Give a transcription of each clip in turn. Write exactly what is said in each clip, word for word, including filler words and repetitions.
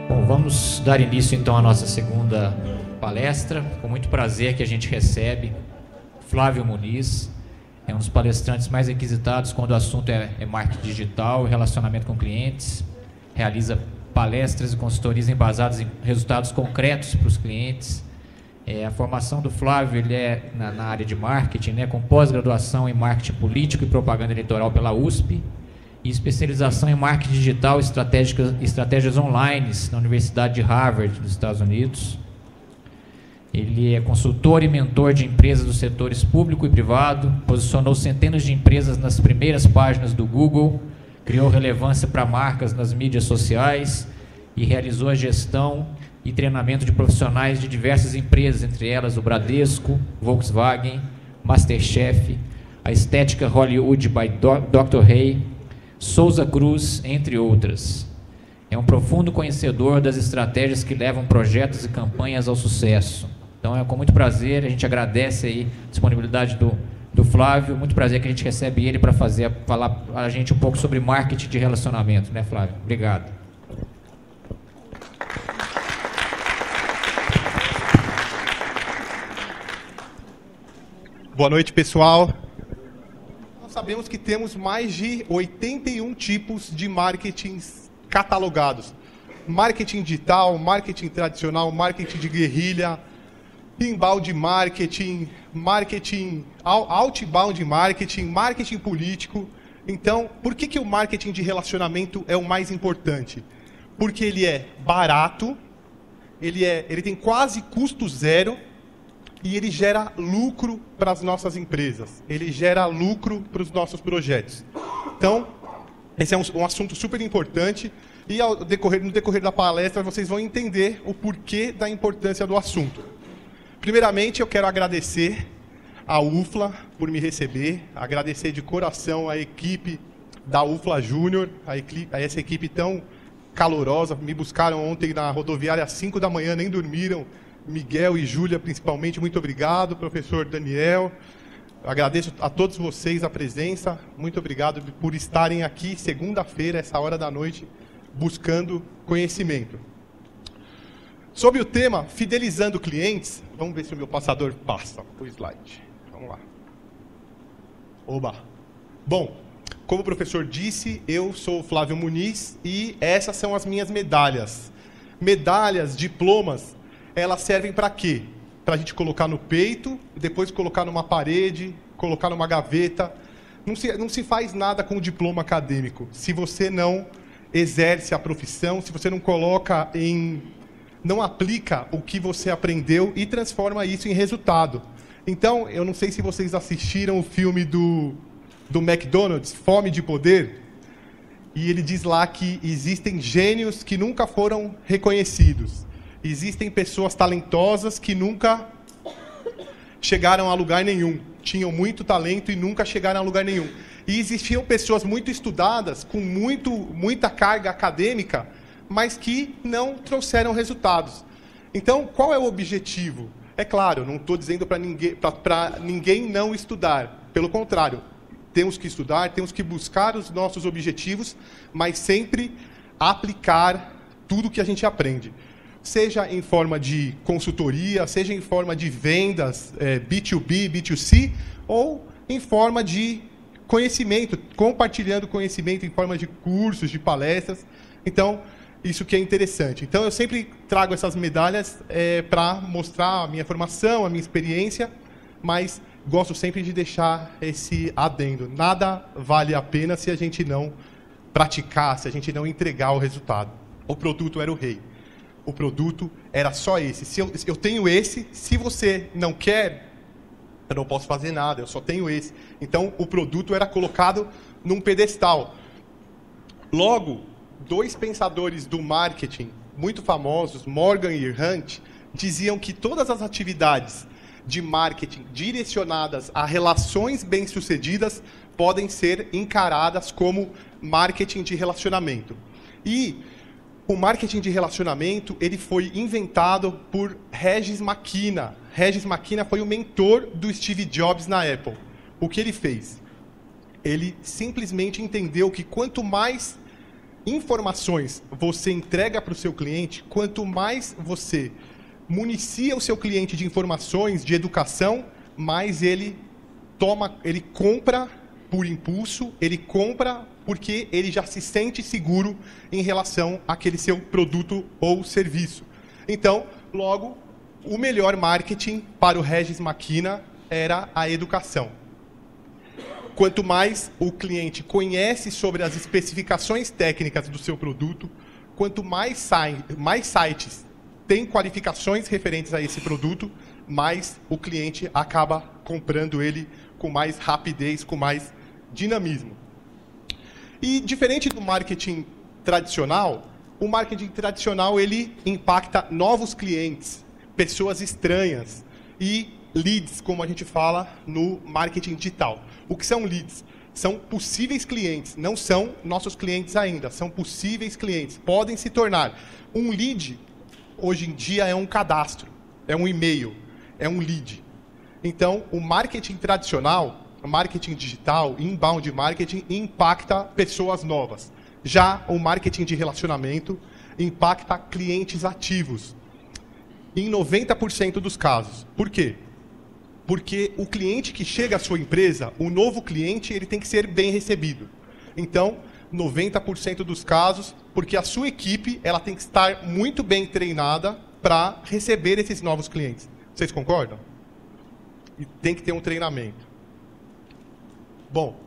Bom, vamos dar início então à nossa segunda palestra. Com muito prazer que a gente recebe Flávio Muniz. É um dos palestrantes mais requisitados quando o assunto é, é marketing digital e relacionamento com clientes. Realiza palestras e consultorias embasadas em resultados concretos para os clientes. É, a formação do Flávio ele é na, na área de marketing, né, com pós-graduação em marketing político e propaganda eleitoral pela U S P e especialização em marketing digital e estratégias, estratégias online na Universidade de Harvard, dos Estados Unidos. Ele é consultor e mentor de empresas dos setores público e privado, posicionou centenas de empresas nas primeiras páginas do Google, criou relevância para marcas nas mídias sociais e realizou a gestão e treinamento de profissionais de diversas empresas, entre elas o Bradesco, Volkswagen, MasterChef, a Estética Hollywood by doutor Hay, Souza Cruz, entre outras. É um profundo conhecedor das estratégias que levam projetos e campanhas ao sucesso. Então é com muito prazer, a gente agradece aí a disponibilidade do, do Flávio, muito prazer que a gente recebe ele para fazer, falar a gente um pouco sobre marketing de relacionamento, né, Flávio? Obrigado. Boa noite, pessoal. Nós sabemos que temos mais de oitenta e um tipos de marketing catalogados. Marketing digital, marketing tradicional, marketing de guerrilha, inbound marketing, marketing outbound marketing, marketing político. Então, por que que o marketing de relacionamento é o mais importante? Porque ele é barato, ele, é, ele tem quase custo zero, e ele gera lucro para as nossas empresas. Ele gera lucro para os nossos projetos. Então, esse é um, um assunto super importante. E ao decorrer, no decorrer da palestra, vocês vão entender o porquê da importância do assunto. Primeiramente, eu quero agradecer à U F L A por me receber. Agradecer de coração a equipe da U F L A Júnior, a, equipe, a essa equipe tão calorosa. Me buscaram ontem na rodoviária às cinco da manhã, nem dormiram. Miguel e Júlia, principalmente, muito obrigado. Professor Daniel, agradeço a todos vocês a presença. Muito obrigado por estarem aqui, segunda-feira, essa hora da noite, buscando conhecimento. Sobre o tema, fidelizando clientes, vamos ver se o meu passador passa o slide. Vamos lá. Oba! Bom, como o professor disse, eu sou o Flávio Muniz e essas são as minhas medalhas. Medalhas, diplomas, elas servem para quê? Para a gente colocar no peito, depois colocar numa parede, colocar numa gaveta. Não se, não se faz nada com o diploma acadêmico se você não exerce a profissão, se você não coloca em... não aplica o que você aprendeu e transforma isso em resultado. Então, eu não sei se vocês assistiram o filme do, do McDonald's, Fome de Poder, e ele diz lá que existem gênios que nunca foram reconhecidos. Existem pessoas talentosas que nunca chegaram a lugar nenhum. Tinham muito talento e nunca chegaram a lugar nenhum. E existiam pessoas muito estudadas, com muito, muita carga acadêmica, mas que não trouxeram resultados. Então, qual é o objetivo? É claro, não estou dizendo para ninguém, para ninguém não estudar. Pelo contrário, temos que estudar, temos que buscar os nossos objetivos, mas sempre aplicar tudo que a gente aprende. Seja em forma de consultoria, seja em forma de vendas, é, B dois B, B dois C, ou em forma de conhecimento, compartilhando conhecimento em forma de cursos, de palestras. Então, isso que é interessante. Então, eu sempre trago essas medalhas é, para mostrar a minha formação, a minha experiência, mas gosto sempre de deixar esse adendo. Nada vale a pena se a gente não praticar, se a gente não entregar o resultado. O produto era o rei. O produto era só esse. Se eu, eu tenho esse, se você não quer, eu não posso fazer nada, eu só tenho esse. Então, o produto era colocado num pedestal. Logo, dois pensadores do marketing muito famosos, Morgan e Hunt, diziam que todas as atividades de marketing direcionadas a relações bem-sucedidas podem ser encaradas como marketing de relacionamento. E o marketing de relacionamento ele foi inventado por Regis McKenna. Regis McKenna foi o mentor do Steve Jobs na Apple. O que ele fez? Ele simplesmente entendeu que quanto mais informações você entrega para o seu cliente, quanto mais você municia o seu cliente de informações, de educação, mais ele toma, ele compra por impulso, ele compra porque ele já se sente seguro em relação àquele seu produto ou serviço. Então, logo, o melhor marketing para o Regis Maquina era a educação. Quanto mais o cliente conhece sobre as especificações técnicas do seu produto, quanto mais, sai, mais sites têm qualificações referentes a esse produto, mais o cliente acaba comprando ele com mais rapidez, com mais dinamismo. E diferente do marketing tradicional, o marketing tradicional ele impacta novos clientes, pessoas estranhas e leads, como a gente fala no marketing digital. O que são leads? São possíveis clientes, não são nossos clientes ainda, são possíveis clientes, podem se tornar. Um lead, hoje em dia, é um cadastro, é um e-mail, é um lead. Então, o marketing tradicional, o marketing digital, inbound marketing, impacta pessoas novas. Já o marketing de relacionamento impacta clientes ativos, em noventa por cento dos casos. Por quê? Porque o cliente que chega à sua empresa, o novo cliente, ele tem que ser bem recebido. Então, noventa por cento dos casos, porque a sua equipe ela tem que estar muito bem treinada para receber esses novos clientes. Vocês concordam? E tem que ter um treinamento. Bom,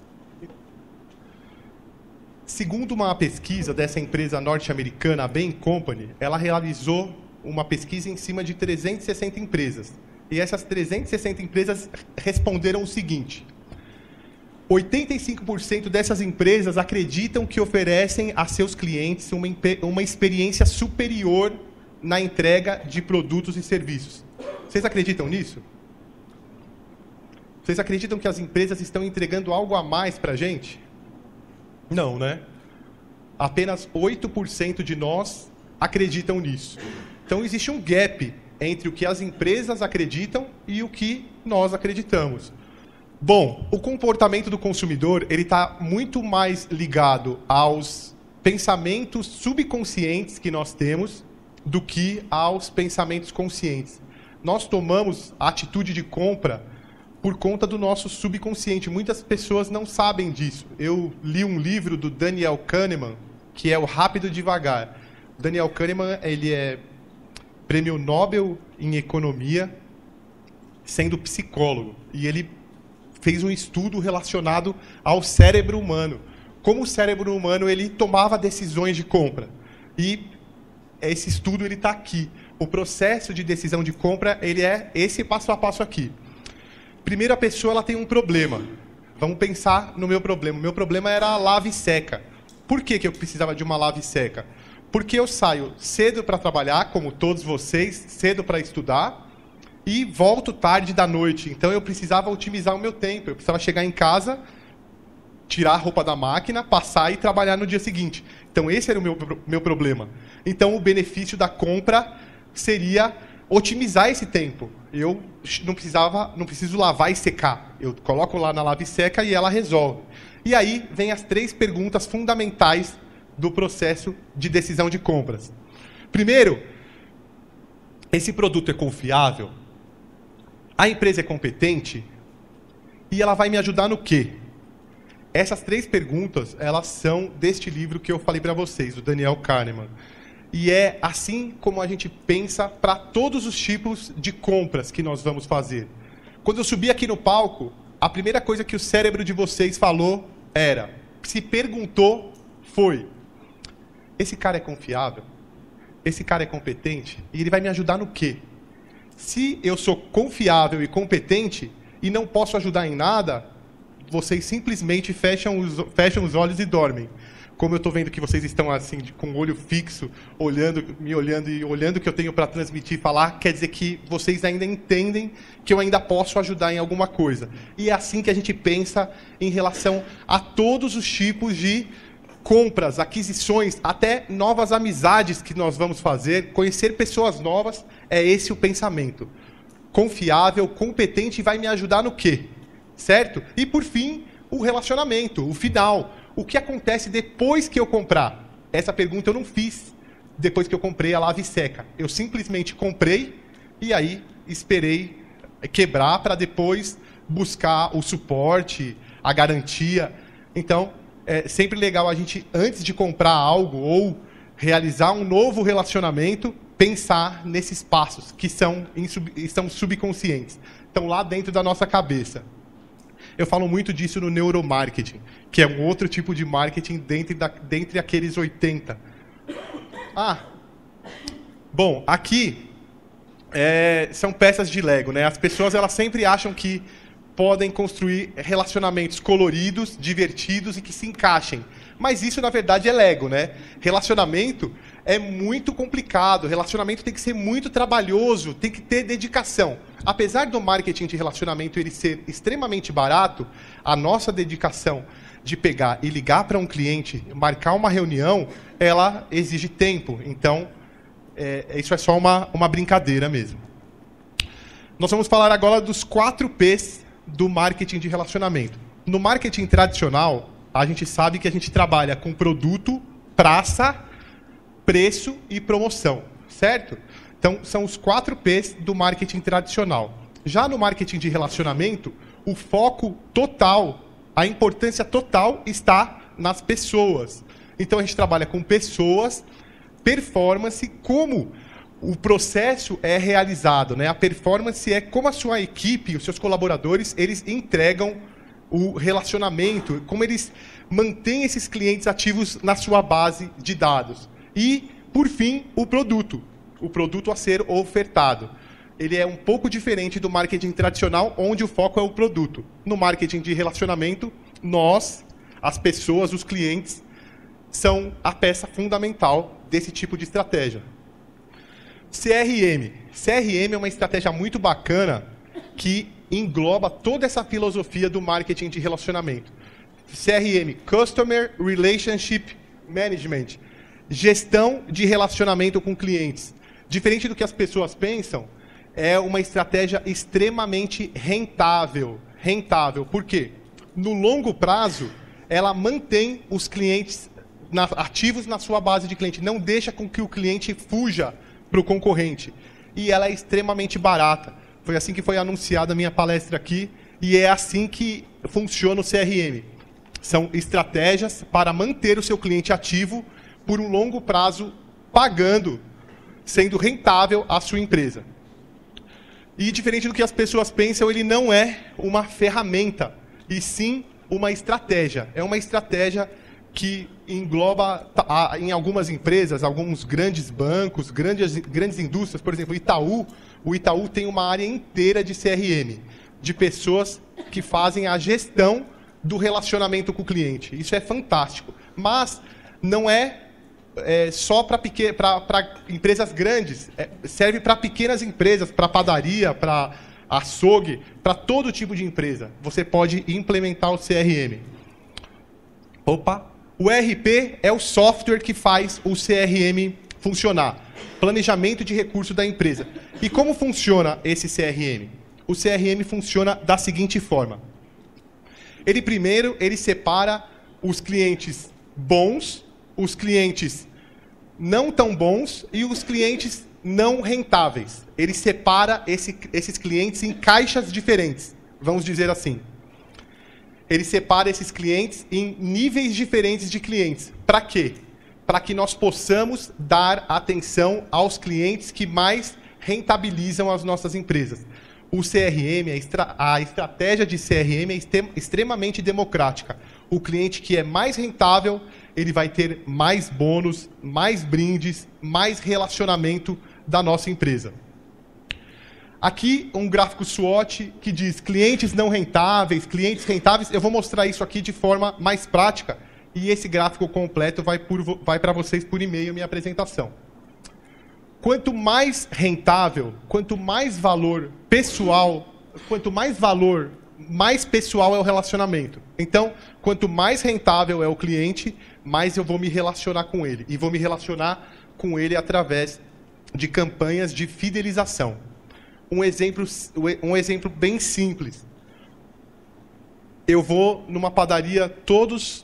segundo uma pesquisa dessa empresa norte-americana, a Bain Company, ela realizou uma pesquisa em cima de trezentas e sessenta empresas. E essas trezentas e sessenta empresas responderam o seguinte: oitenta e cinco por cento dessas empresas acreditam que oferecem a seus clientes uma, uma experiência superior na entrega de produtos e serviços. Vocês acreditam nisso? Vocês acreditam que as empresas estão entregando algo a mais para a gente? Não, né? Apenas oito por cento de nós acreditam nisso. Então, existe um gap entre o que as empresas acreditam e o que nós acreditamos. Bom, o comportamento do consumidor ele está muito mais ligado aos pensamentos subconscientes que nós temos do que aos pensamentos conscientes. Nós tomamos a atitude de compra por conta do nosso subconsciente. Muitas pessoas não sabem disso. Eu li um livro do Daniel Kahneman, que é o Rápido e Devagar. O Daniel Kahneman ele é prêmio Nobel em Economia, sendo psicólogo. E ele fez um estudo relacionado ao cérebro humano. Como o cérebro humano ele tomava decisões de compra. E esse estudo ele está aqui. O processo de decisão de compra ele é esse passo a passo aqui. Primeiro, a pessoa ela tem um problema. Vamos pensar no meu problema. O meu problema era a lave seca. Por que que eu precisava de uma lave seca? Porque eu saio cedo para trabalhar, como todos vocês, cedo para estudar, e volto tarde da noite. Então, eu precisava otimizar o meu tempo. Eu precisava chegar em casa, tirar a roupa da máquina, passar e trabalhar no dia seguinte. Então, esse era o meu, meu problema. Então, o benefício da compra seria otimizar esse tempo. Eu não precisava, não preciso lavar e secar. Eu coloco lá na lave seca e ela resolve. E aí vem as três perguntas fundamentais do processo de decisão de compras. Primeiro, esse produto é confiável? A empresa é competente? E ela vai me ajudar no quê? Essas três perguntas, elas são deste livro que eu falei para vocês, do Daniel Kahneman. E é assim como a gente pensa para todos os tipos de compras que nós vamos fazer. Quando eu subi aqui no palco, a primeira coisa que o cérebro de vocês falou era, se perguntou, foi: esse cara é confiável? Esse cara é competente? E ele vai me ajudar no quê? Se eu sou confiável e competente e não posso ajudar em nada, vocês simplesmente fecham os, fecham os olhos e dormem. Como eu estou vendo que vocês estão assim, com o olho fixo, olhando, me olhando e olhando o que eu tenho para transmitir e falar, quer dizer que vocês ainda entendem que eu ainda posso ajudar em alguma coisa. E é assim que a gente pensa em relação a todos os tipos de compras, aquisições, até novas amizades que nós vamos fazer, conhecer pessoas novas, é esse o pensamento. Confiável, competente e vai me ajudar no quê? Certo? E por fim, o relacionamento, o final. o que acontece depois que eu comprar? Essa pergunta eu não fiz depois que eu comprei a lave seca. Eu simplesmente comprei e aí esperei quebrar para depois buscar o suporte, a garantia. Então, é sempre legal a gente, antes de comprar algo ou realizar um novo relacionamento, pensar nesses passos que são, são subconscientes. Estão lá dentro da nossa cabeça. Eu falo muito disso no neuromarketing, que é um outro tipo de marketing dentre, da, dentre aqueles oitenta. Ah, bom, aqui é, são peças de Lego, né? As pessoas elas sempre acham que podem construir relacionamentos coloridos, divertidos e que se encaixem. Mas isso, na verdade, é Lego, né? Relacionamento é muito complicado, relacionamento tem que ser muito trabalhoso, tem que ter dedicação. Apesar do marketing de relacionamento ele ser extremamente barato, a nossa dedicação de pegar e ligar para um cliente, marcar uma reunião, ela exige tempo. Então, é, isso é só uma, uma brincadeira mesmo. Nós vamos falar agora dos quatro P's do marketing de relacionamento. No marketing tradicional, a gente sabe que a gente trabalha com produto, praça, preço e promoção, certo? Então, são os quatro P's do marketing tradicional. Já no marketing de relacionamento, o foco total, a importância total está nas pessoas. Então, a gente trabalha com pessoas, performance, como o processo é realizado, né? A performance é como a sua equipe, os seus colaboradores, eles entregam o relacionamento, como eles mantêm esses clientes ativos na sua base de dados. E, por fim, o produto. O produto a ser ofertado. Ele é um pouco diferente do marketing tradicional, onde o foco é o produto. No marketing de relacionamento, nós, as pessoas, os clientes, são a peça fundamental desse tipo de estratégia. C R M. C R M é uma estratégia muito bacana que engloba toda essa filosofia do marketing de relacionamento. C R M, Customer Relationship Management. Gestão de relacionamento com clientes. Diferente do que as pessoas pensam, é uma estratégia extremamente rentável. Rentável. Por quê? No longo prazo, ela mantém os clientes na, ativos na sua base de cliente. Não deixa com que o cliente fuja para o concorrente. E ela é extremamente barata. Foi assim que foi anunciada a minha palestra aqui. E é assim que funciona o C R M. São estratégias para manter o seu cliente ativo por um longo prazo, pagando, sendo rentável a sua empresa. E diferente do que as pessoas pensam, ele não é uma ferramenta, e sim uma estratégia. É uma estratégia que engloba, em algumas empresas, alguns grandes bancos, grandes, grandes indústrias, por exemplo, Itaú. O Itaú tem uma área inteira de C R M, de pessoas que fazem a gestão do relacionamento com o cliente. Isso é fantástico. Mas não é, é só para empresas grandes. É, serve para pequenas empresas, para padaria, para açougue, para todo tipo de empresa. Você pode implementar o C R M. Opa! O E R P é o software que faz o C R M funcionar. Planejamento de recursos da empresa. E como funciona esse C R M? O C R M funciona da seguinte forma. Ele primeiro, ele separa os clientes bons, os clientes não tão bons e os clientes não rentáveis. Ele separa esse, esses clientes em caixas diferentes, vamos dizer assim. Ele separa esses clientes em níveis diferentes de clientes. Para quê? Para que nós possamos dar atenção aos clientes que mais rentabilizam as nossas empresas. O C R M, a, estra a estratégia de C R M é extremamente democrática. O cliente que é mais rentável, ele vai ter mais bônus, mais brindes, mais relacionamento da nossa empresa. Aqui um gráfico SWOT que diz clientes não rentáveis, clientes rentáveis. Eu vou mostrar isso aqui de forma mais prática e esse gráfico completo vai, vai para vocês por e-mail minha apresentação. Quanto mais rentável, quanto mais valor pessoal, quanto mais valor, mais pessoal é o relacionamento. Então, quanto mais rentável é o cliente, mais eu vou me relacionar com ele. E vou me relacionar com ele através de campanhas de fidelização. Um exemplo, um exemplo bem simples. Eu vou numa padaria todos,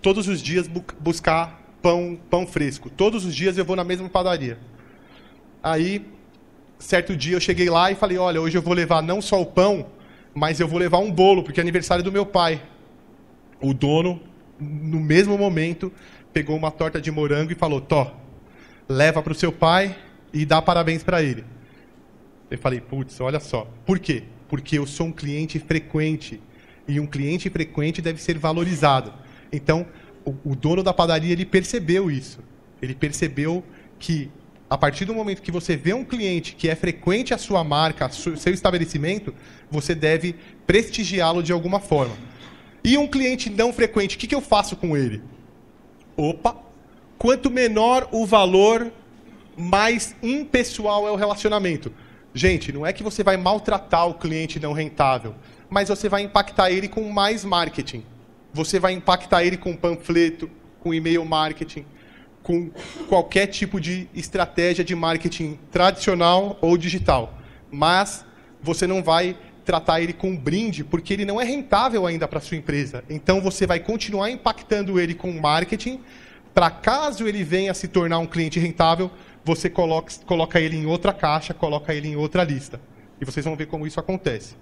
todos os dias bu buscar pão, pão fresco. Todos os dias eu vou na mesma padaria. Aí, certo dia eu cheguei lá e falei, olha, hoje eu vou levar não só o pão, mas eu vou levar um bolo, porque é aniversário do meu pai. O dono, no mesmo momento, pegou uma torta de morango e falou, Tó, leva para o seu pai e dá parabéns para ele. Eu falei, putz, olha só. Por quê? Porque eu sou um cliente frequente. E um cliente frequente deve ser valorizado. Então, o, o dono da padaria, ele percebeu isso. Ele percebeu que, a partir do momento que você vê um cliente que é frequente à sua marca, ao seu estabelecimento, você deve prestigiá-lo de alguma forma. E um cliente não frequente, o que, que eu faço com ele? Opa! Quanto menor o valor, mais impessoal é o relacionamento. Gente, não é que você vai maltratar o cliente não rentável, mas você vai impactar ele com mais marketing. Você vai impactar ele com panfleto, com e-mail marketing, com qualquer tipo de estratégia de marketing tradicional ou digital. Mas você não vai tratar ele com um brinde, porque ele não é rentável ainda para a sua empresa. Então você vai continuar impactando ele com marketing, para caso ele venha se tornar um cliente rentável, você coloca, coloca ele em outra caixa, coloca ele em outra lista. E vocês vão ver como isso acontece.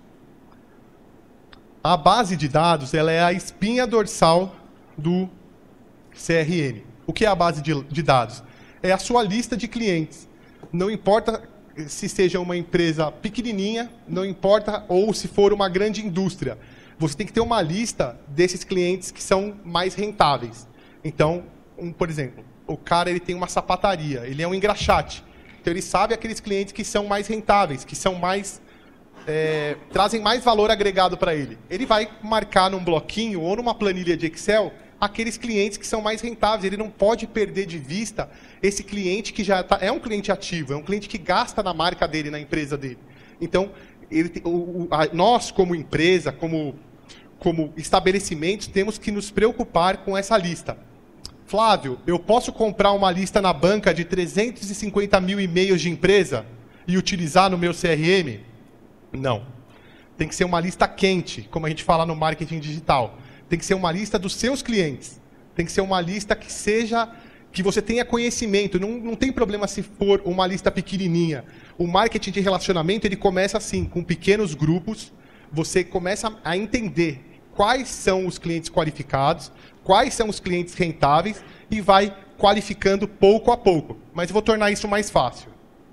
A base de dados, ela é a espinha dorsal do C R M. O que é a base de, de dados? É a sua lista de clientes. Não importa se seja uma empresa pequenininha, não importa, ou se for uma grande indústria. Você tem que ter uma lista desses clientes que são mais rentáveis. Então, um, por exemplo, o cara ele tem uma sapataria, ele é um engraxate. Então ele sabe aqueles clientes que são mais rentáveis, que são mais é, trazem mais valor agregado para ele. Ele vai marcar num bloquinho ou numa planilha de Excel aqueles clientes que são mais rentáveis. Ele não pode perder de vista esse cliente que já tá, é um cliente ativo, é um cliente que gasta na marca dele, na empresa dele. Então, ele, o, a, nós como empresa, como, como estabelecimentos, temos que nos preocupar com essa lista. Flávio, eu posso comprar uma lista na banca de trezentos e cinquenta mil e-mails de empresa e utilizar no meu C R M? Não. Tem que ser uma lista quente, como a gente fala no marketing digital. Tem que ser uma lista dos seus clientes. Tem que ser uma lista que seja, que você tenha conhecimento. Não, não tem problema se for uma lista pequenininha. O marketing de relacionamento, ele começa assim, com pequenos grupos. Você começa a entender quais são os clientes qualificados, quais são os clientes rentáveis e vai qualificando pouco a pouco. Mas eu vou tornar isso mais fácil.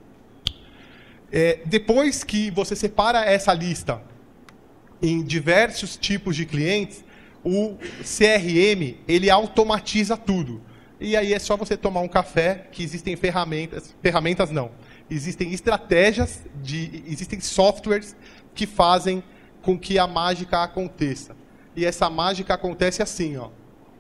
É, depois que você separa essa lista em diversos tipos de clientes, o C R M, ele automatiza tudo. E aí é só você tomar um café, que existem ferramentas, ferramentas não, existem estratégias, de, existem softwares que fazem com que a mágica aconteça. E essa mágica acontece assim, ó.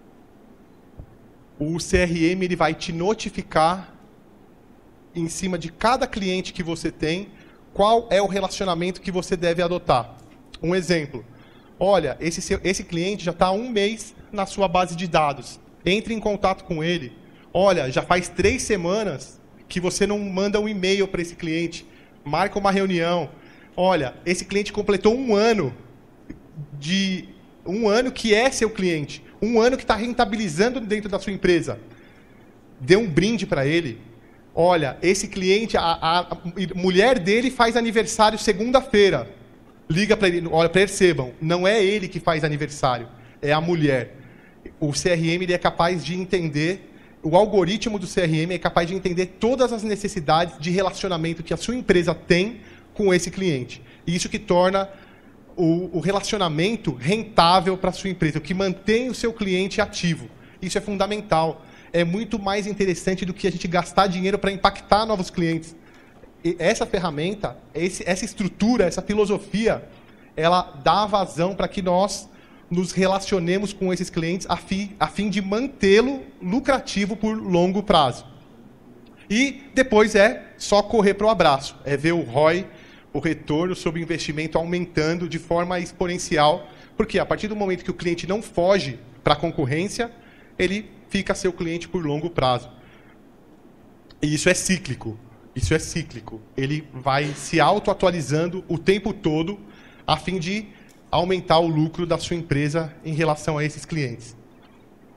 O C R M ele vai te notificar em cima de cada cliente que você tem, qual é o relacionamento que você deve adotar. Um exemplo. Olha, esse, seu, esse cliente já está há um mês na sua base de dados. Entre em contato com ele. Olha, já faz três semanas que você não manda um e-mail para esse cliente. Marca uma reunião. Olha, esse cliente completou um ano de um ano que é seu cliente. Um ano que está rentabilizando dentro da sua empresa. Dê um brinde para ele. Olha, esse cliente, a, a, a mulher dele faz aniversário segunda-feira. Liga para ele, olha, percebam, não é ele que faz aniversário, é a mulher. O C R M ele é capaz de entender, o algoritmo do C R M é capaz de entender todas as necessidades de relacionamento que a sua empresa tem com esse cliente. E isso que torna o, o relacionamento rentável para a sua empresa, o que mantém o seu cliente ativo. Isso é fundamental. É muito mais interessante do que a gente gastar dinheiro para impactar novos clientes. E essa ferramenta, esse, essa estrutura, essa filosofia, ela dá vazão para que nós nos relacionemos com esses clientes a fim, a fim de mantê-lo lucrativo por longo prazo. E depois é só correr para o abraço, é ver o R O I, o retorno sobre investimento aumentando de forma exponencial, porque a partir do momento que o cliente não foge para a concorrência, ele fica seu cliente por longo prazo. E isso é cíclico. Isso é cíclico. Ele vai se auto-atualizando o tempo todo a fim de aumentar o lucro da sua empresa em relação a esses clientes.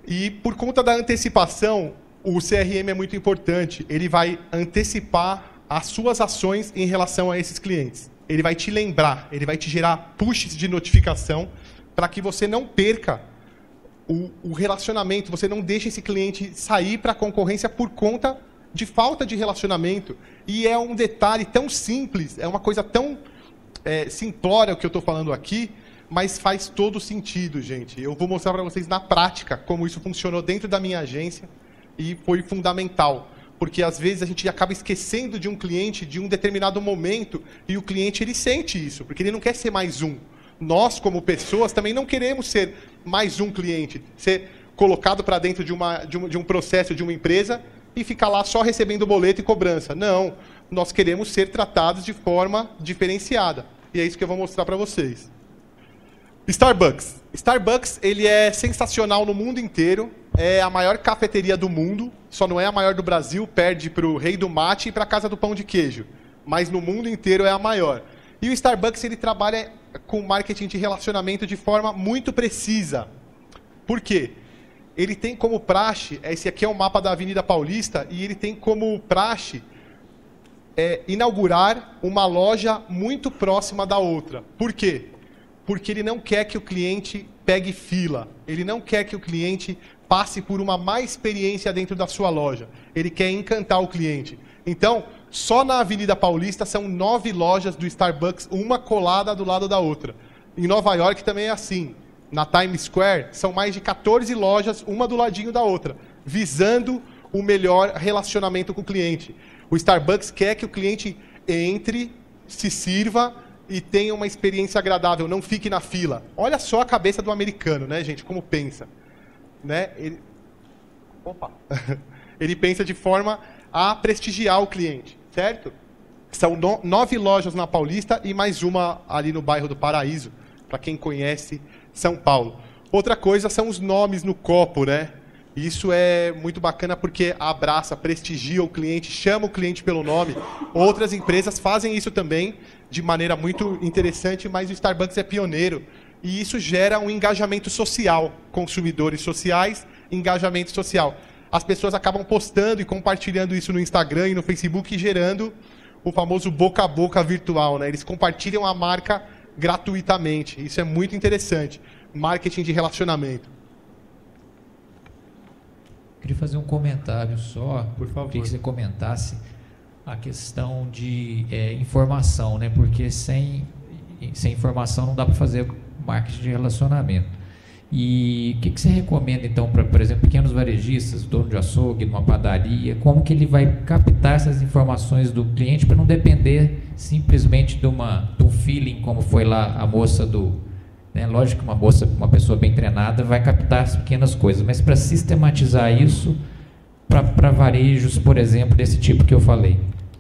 E por conta da antecipação, o C R M é muito importante. Ele vai antecipar as suas ações em relação a esses clientes. Ele vai te lembrar, ele vai te gerar pushes de notificação para que você não perca o, o relacionamento, você não deixe esse cliente sair para a concorrência por conta de falta de relacionamento. E é um detalhe tão simples, é uma coisa tão é, simplória o que eu estou falando aqui, mas faz todo sentido, gente. Eu vou mostrar para vocês na prática como isso funcionou dentro da minha agência e foi fundamental. Porque às vezes a gente acaba esquecendo de um cliente de um determinado momento e o cliente ele sente isso, porque ele não quer ser mais um. Nós, como pessoas, também não queremos ser mais um cliente, ser colocado para dentro de, uma, de, um, de um processo de uma empresa e ficar lá só recebendo boleto e cobrança. Não, nós queremos ser tratados de forma diferenciada. E é isso que eu vou mostrar para vocês. Starbucks. Starbucks ele é sensacional no mundo inteiro. É a maior cafeteria do mundo. Só não é a maior do Brasil. Perde para o Rei do Mate e para a Casa do Pão de Queijo. Mas no mundo inteiro é a maior. E o Starbucks ele trabalha com marketing de relacionamento de forma muito precisa. Por quê? Ele tem como praxe... Esse aqui é o mapa da Avenida Paulista. E ele tem como praxe é, inaugurar uma loja muito próxima da outra. Por quê? Porque ele não quer que o cliente pegue fila. Ele não quer que o cliente passe por uma má experiência dentro da sua loja. Ele quer encantar o cliente. Então, só na Avenida Paulista são nove lojas do Starbucks, uma colada do lado da outra. Em Nova York também é assim. Na Times Square são mais de quatorze lojas, uma do ladinho da outra, visando o melhor relacionamento com o cliente. O Starbucks quer que o cliente entre, se sirva e tenha uma experiência agradável, não fique na fila. Olha só a cabeça do americano, né, gente? Como pensa. Né? Ele... Opa. Ele pensa de forma a prestigiar o cliente, certo? São no... nove lojas na Paulista e mais uma ali no bairro do Paraíso, para quem conhece São Paulo. Outra coisa são os nomes no copo, né? Isso é muito bacana porque abraça, prestigia o cliente, chama o cliente pelo nome. Outras empresas fazem isso também de maneira muito interessante, mas o Starbucks é pioneiro. E isso gera um engajamento social. Consumidores sociais, engajamento social. As pessoas acabam postando e compartilhando isso no Instagram e no Facebook, gerando o famoso boca a boca virtual, né? Eles compartilham a marca gratuitamente. Isso é muito interessante. Marketing de relacionamento. Queria fazer um comentário só. Por favor. Queria que você comentasse a questão de é, informação, né? Porque sem, sem informação não dá para fazer marketing de relacionamento. E o que, que você recomenda, então, para, por exemplo, pequenos varejistas, dono de açougue, numa padaria, como que ele vai captar essas informações do cliente para não depender simplesmente de, uma, de um feeling, como foi lá a moça do... Né? Lógico que uma moça, uma pessoa bem treinada vai captar as pequenas coisas, mas para sistematizar isso para varejos, por exemplo, desse tipo que eu falei.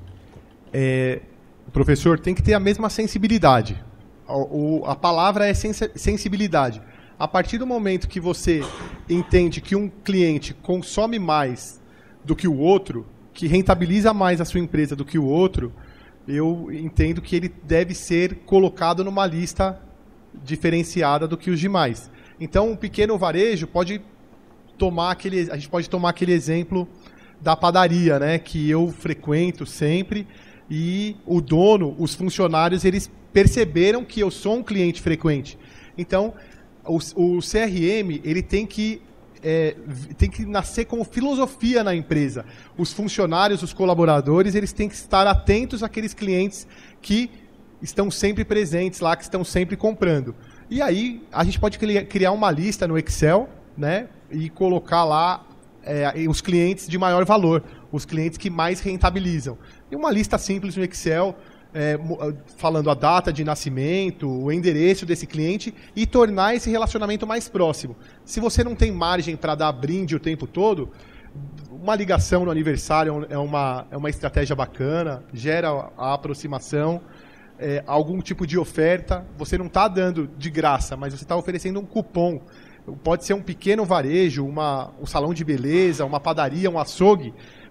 É, professor, tem que ter a mesma sensibilidade. A, o, a palavra é sens sensibilidade. A partir do momento que você entende que um cliente consome mais do que o outro, que rentabiliza mais a sua empresa do que o outro, eu entendo que ele deve ser colocado numa lista diferenciada do que os demais. Então, um pequeno varejo pode tomar aquele, a gente pode tomar aquele exemplo da padaria, né, que eu frequento sempre, e o dono, os funcionários, eles perceberam que eu sou um cliente frequente. Então, o, o C R M ele tem que é, tem que nascer como filosofia na empresa. Os funcionários, os colaboradores, eles têm que estar atentos àqueles clientes que estão sempre presentes lá, que estão sempre comprando. E aí a gente pode criar uma lista no Excel, né, e colocar lá é, os clientes de maior valor, os clientes que mais rentabilizam. E uma lista simples no Excel, é, falando a data de nascimento, o endereço desse cliente e tornar esse relacionamento mais próximo. Se você não tem margem para dar brinde o tempo todo, uma ligação no aniversário é uma, é uma estratégia bacana, gera a aproximação. É, algum tipo de oferta, você não está dando de graça, mas você está oferecendo um cupom. Pode ser um pequeno varejo, uma, um salão de beleza, uma padaria, um açougue.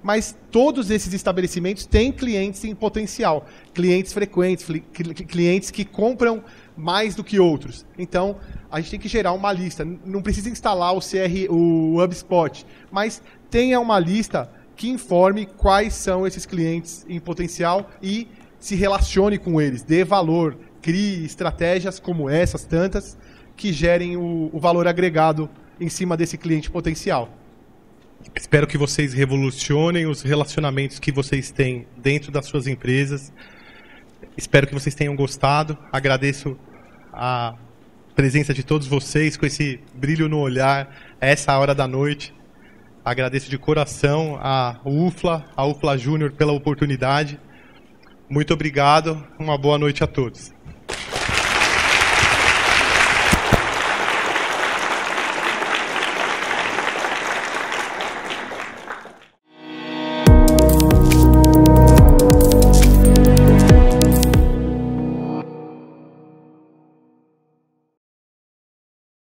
mas todos esses estabelecimentos têm clientes em potencial, clientes frequentes, clientes que compram mais do que outros. Então, a gente tem que gerar uma lista. Não precisa instalar o C R, o HubSpot, mas tenha uma lista que informe quais são esses clientes em potencial e se relacione com eles, dê valor, crie estratégias como essas, tantas, que gerem o, o valor agregado em cima desse cliente potencial. Espero que vocês revolucionem os relacionamentos que vocês têm dentro das suas empresas. Espero que vocês tenham gostado. Agradeço a presença de todos vocês com esse brilho no olhar a essa hora da noite. Agradeço de coração a U F L A, a U F L A Júnior pela oportunidade. Muito obrigado. Uma boa noite a todos.